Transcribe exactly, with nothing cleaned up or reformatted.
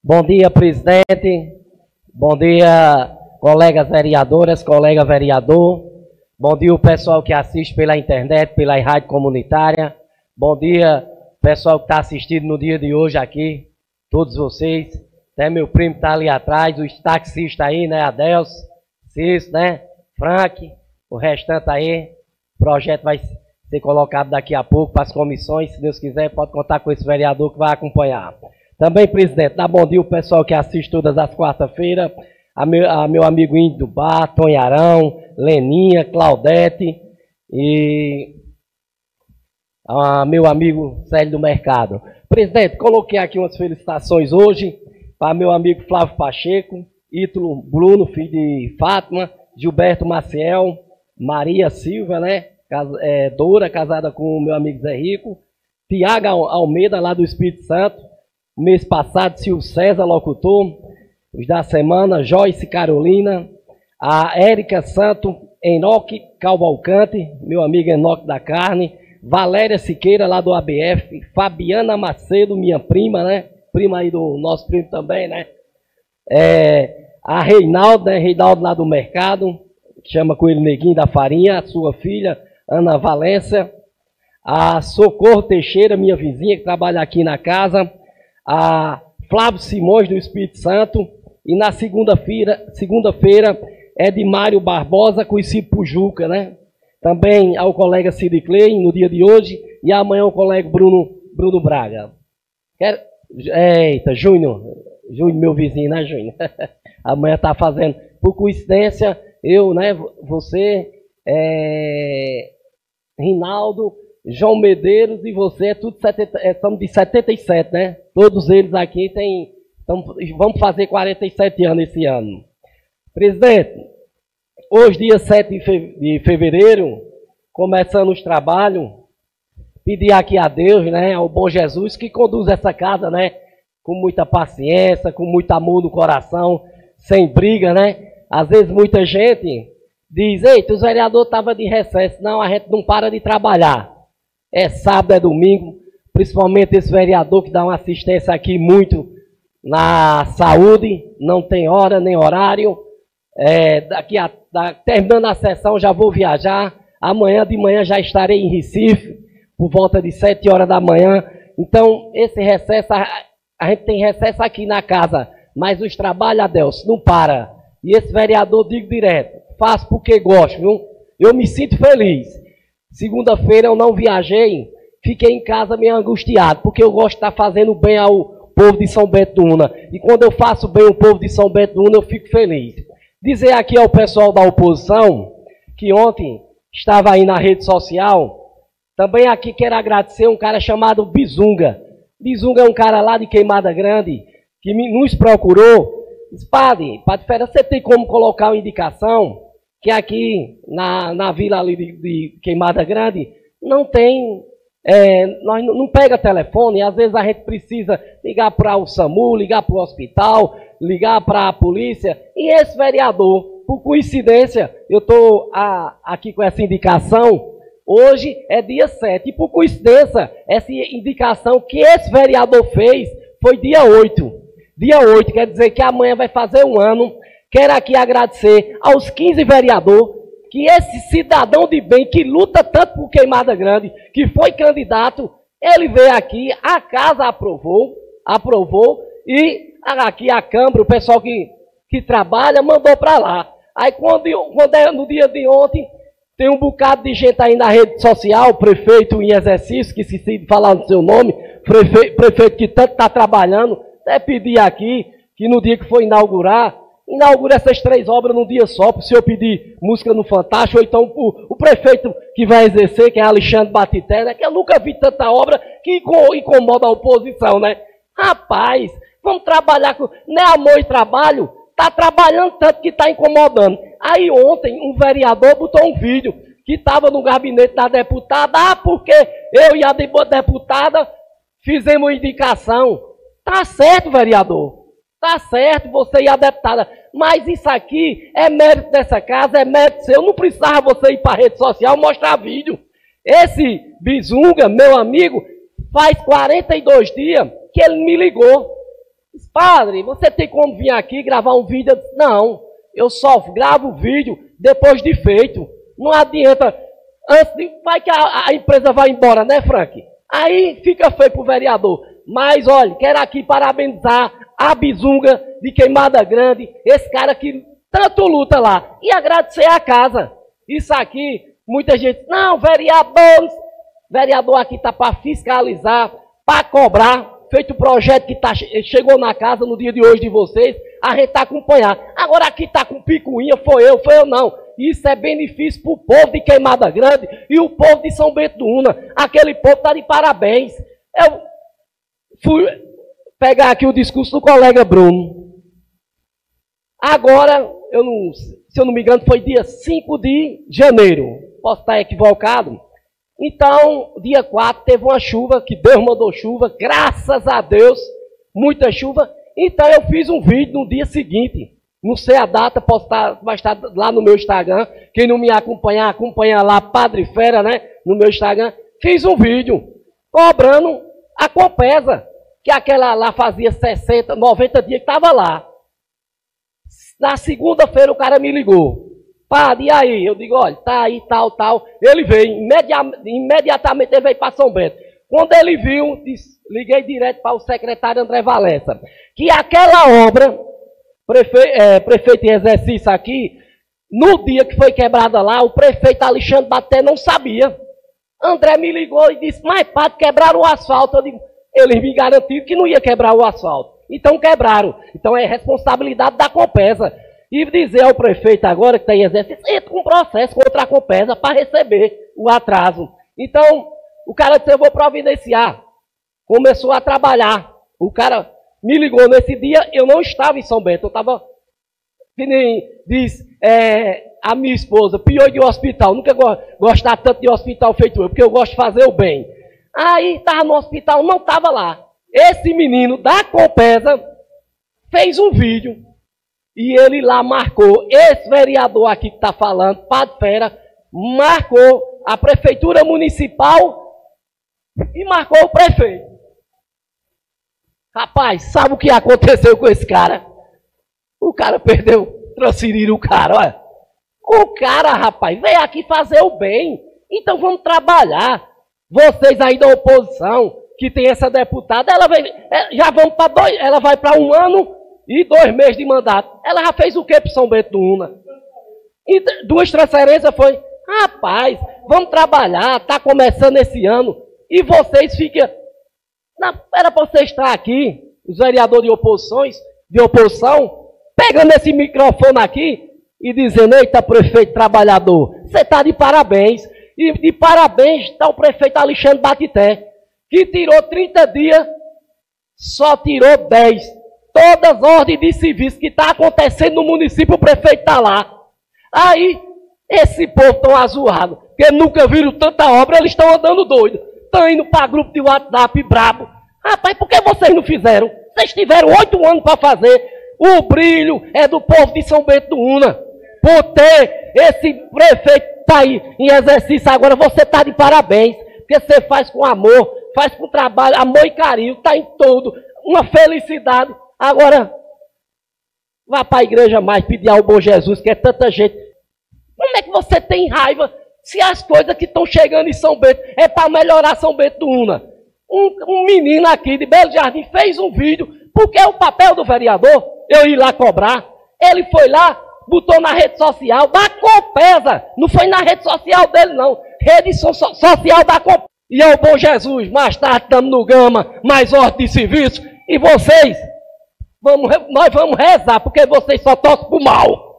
Bom dia, presidente. Bom dia, colegas vereadoras, colega vereador. Bom dia, o pessoal que assiste pela internet, pela rádio comunitária. Bom dia, pessoal que está assistindo no dia de hoje aqui, todos vocês. Até meu primo está ali atrás, os taxistas aí, né, Adelso, Cício, né, Frank, o restante aí. O projeto vai ser colocado daqui a pouco para as comissões. Se Deus quiser, pode contar com esse vereador que vai acompanhar. Também, presidente, dá bom dia o pessoal que assiste todas as quarta-feiras, a meu, a meu amigo Índio do Bar, Tonharão, Leninha, Claudete e a meu amigo Célio do Mercado. Presidente, coloquei aqui umas felicitações hoje para meu amigo Flávio Pacheco, Ítalo Bruno, filho de Fátima, Gilberto Maciel, Maria Silva, né, é, Dora, casada com o meu amigo Zé Rico, Tiago Almeida, lá do Espírito Santo, mês passado, Silvio César, locutor, os da semana, Joyce Carolina, a Érica Santo, Enoque Cavalcante, meu amigo Enoque da Carne, Valéria Siqueira, lá do A B F, Fabiana Macedo, minha prima, né? Prima aí do nosso primo também, né? É, a Reinaldo, né? Reinaldo lá do Mercado, chama com ele Neguinho da Farinha, a sua filha, Ana Valência, a Socorro Teixeira, minha vizinha, que trabalha aqui na casa, a Flávio Simões, do Espírito Santo, e na segunda-feira, segunda-feira é de Mário Barbosa, conhecido por Juca, né? Também ao colega Cid Clay, no dia de hoje, e amanhã o colega Bruno, Bruno Braga. Quero... Eita, Júnior, Júnior, meu vizinho, né, Júnior? Amanhã tá fazendo, por coincidência, eu, né, você, é... Rinaldo, João Medeiros e você, é tudo setenta, é, estamos de setenta e sete, né? Todos eles aqui têm, tamo, vamos fazer quarenta e sete anos esse ano. Presidente, hoje, dia sete de fevereiro, começando os trabalhos, pedir aqui a Deus, né, ao bom Jesus, que conduz essa casa, né, com muita paciência, com muito amor no coração, sem briga, né? Às vezes muita gente diz, eita, os vereadores estavam de recesso. Não, a gente não para de trabalhar. É sábado, é domingo, principalmente esse vereador que dá uma assistência aqui muito na saúde, não tem hora nem horário. É, daqui a, da, terminando a sessão já vou viajar, amanhã de manhã já estarei em Recife, por volta de sete horas da manhã. Então, esse recesso, a, a gente tem recesso aqui na casa, mas os trabalhos, Adelso, não para. E esse vereador, digo direto, faço porque gosto, viu? Eu me sinto feliz. Segunda-feira eu não viajei, fiquei em casa meio angustiado, porque eu gosto de estar fazendo bem ao povo de São Bento do Una. E quando eu faço bem ao povo de São Bento do Una, eu fico feliz. Dizer aqui ao pessoal da oposição, que ontem estava aí na rede social, também aqui quero agradecer um cara chamado Bizunga. Bizunga é um cara lá de Queimada Grande, que me, nos procurou. Disse, padre, padre Fera, você tem como colocar uma indicação? Que aqui na, na vila ali de, de Queimada Grande não tem, é, nós não, não pega telefone, às vezes a gente precisa ligar para o SAMU, ligar para o hospital, ligar para a polícia, e esse vereador, por coincidência, eu estou aqui com essa indicação, hoje é dia sete, e por coincidência, essa indicação que esse vereador fez foi dia oito. Dia oito, quer dizer que amanhã vai fazer um ano. Quero aqui agradecer aos quinze vereadores, que esse cidadão de bem, que luta tanto por Queimada Grande, que foi candidato, ele veio aqui, a casa aprovou, aprovou, e aqui a Câmara, o pessoal que, que trabalha, mandou para lá. Aí quando, quando é no dia de ontem, tem um bocado de gente aí na rede social, prefeito em exercício, que esqueci de falar no seu nome, prefeito, prefeito que tanto está trabalhando, até pedir aqui, que no dia que for inaugurar, inaugura essas três obras num dia só, para o senhor pedir música no Fantástico, ou então o, o prefeito que vai exercer, que é Alexandre Batité, né, que eu nunca vi tanta obra que incomoda a oposição, né? Rapaz, vamos trabalhar com... Não é amor e trabalho? Está trabalhando tanto que está incomodando. Aí ontem um vereador botou um vídeo que estava no gabinete da deputada, ah, porque eu e a deputada fizemos indicação. Tá certo, vereador. Tá certo, você e a deputada. Mas isso aqui é mérito dessa casa, é mérito seu. Não precisava você ir para a rede social mostrar vídeo. Esse Bizunga, meu amigo, faz quarenta e dois dias que ele me ligou. Disse, padre, você tem como vir aqui gravar um vídeo? Eu disse, não, eu só gravo o vídeo depois de feito. Não adianta, antes de, vai que a, a empresa vai embora, né, Frank? Aí fica feio pro vereador. Mas, olha, quero aqui parabenizar a Bizunga de Queimada Grande, esse cara que tanto luta lá, e agradecer a casa. Isso aqui, muita gente, não, vereador, vereador aqui está para fiscalizar, para cobrar, feito o projeto que tá, chegou na casa no dia de hoje de vocês, a gente está acompanhando. Agora aqui está com picuinha, foi eu, foi eu não. Isso é benefício para o povo de Queimada Grande e o povo de São Bento do Una. Aquele povo está de parabéns. Eu fui pegar aqui o discurso do colega Bruno. Agora, eu não, se eu não me engano, foi dia cinco de janeiro. Posso estar equivocado. Então, dia quatro, teve uma chuva, que Deus mandou chuva, graças a Deus, muita chuva. Então, eu fiz um vídeo no dia seguinte. Não sei a data, posso estar, vai estar lá no meu Instagram. Quem não me acompanhar, acompanha lá, Padre Fera, né? No meu Instagram. Fiz um vídeo cobrando a Compesa, que aquela lá fazia sessenta, noventa dias que estava lá. Na segunda-feira o cara me ligou. Padre, e aí? Eu digo, olha, tá aí, tal, tal. Ele veio, imediat, imediatamente ele veio para São Bento. Quando ele viu, disse, liguei direto para o secretário André Valença, que aquela obra, prefe, é, prefeito em exercício aqui, no dia que foi quebrada lá, o prefeito Alexandre Baté não sabia. André me ligou e disse, mas padre, quebraram o asfalto. Eu digo, eles me garantiram que não ia quebrar o asfalto. Então quebraram. Então é responsabilidade da Compesa. E dizer ao prefeito agora que está em exercício, entra com um processo contra a Compesa para receber o atraso. Então, o cara disse, eu vou providenciar. Começou a trabalhar. O cara me ligou nesse dia, eu não estava em São Bento. Eu estava, que nem diz é, a minha esposa, pior de hospital. Nunca go gostar tanto de hospital feito eu, porque eu gosto de fazer o bem. Aí estava no hospital, não estava lá. Esse menino da Compesa fez um vídeo e ele lá marcou, esse vereador aqui que está falando, Padre Fera, marcou a prefeitura municipal e marcou o prefeito. Rapaz, sabe o que aconteceu com esse cara? O cara perdeu, transferiram o cara, olha. O cara, rapaz, veio aqui fazer o bem. Então vamos trabalhar. Vocês aí da oposição, que tem essa deputada, ela vai, já vamos para dois, ela vai para um ano e dois meses de mandato. Ela já fez o quê para São Bento do Una? E duas transferências foi, rapaz, vamos trabalhar, está começando esse ano, e vocês ficam, não, era para você estar aqui, os vereadores de oposições, de oposição, pegando esse microfone aqui e dizendo, eita, prefeito trabalhador, você está de parabéns. E de parabéns está o prefeito Alexandre Batité, que tirou trinta dias, só tirou dez. Todas as ordens de serviço que está acontecendo no município, o prefeito está lá. Aí, esse povo tão azurrado, porque nunca viram tanta obra, eles estão andando doido. Estão indo para grupo de WhatsApp brabo. Rapaz, por que vocês não fizeram? Vocês tiveram oito anos para fazer. O brilho é do povo de São Bento do Una. Por ter esse prefeito está aí em exercício agora, você está de parabéns, porque você faz com amor, faz com trabalho, amor e carinho, está em tudo, uma felicidade. Agora, vá para a igreja mais, pedir ao bom Jesus, que é tanta gente. Como é que você tem raiva se as coisas que estão chegando em São Bento é para melhorar São Bento do Una? Um, um menino aqui de Belo Jardim fez um vídeo, porque é o papel do vereador, eu ir lá cobrar, ele foi lá, botou na rede social da Compesa. Não foi na rede social dele, não. Rede so social da Compesa. E é o bom Jesus. Mais tarde estamos no Gama, mais ordem de serviço. E vocês, vamos, nós vamos rezar, porque vocês só torcem pro mal.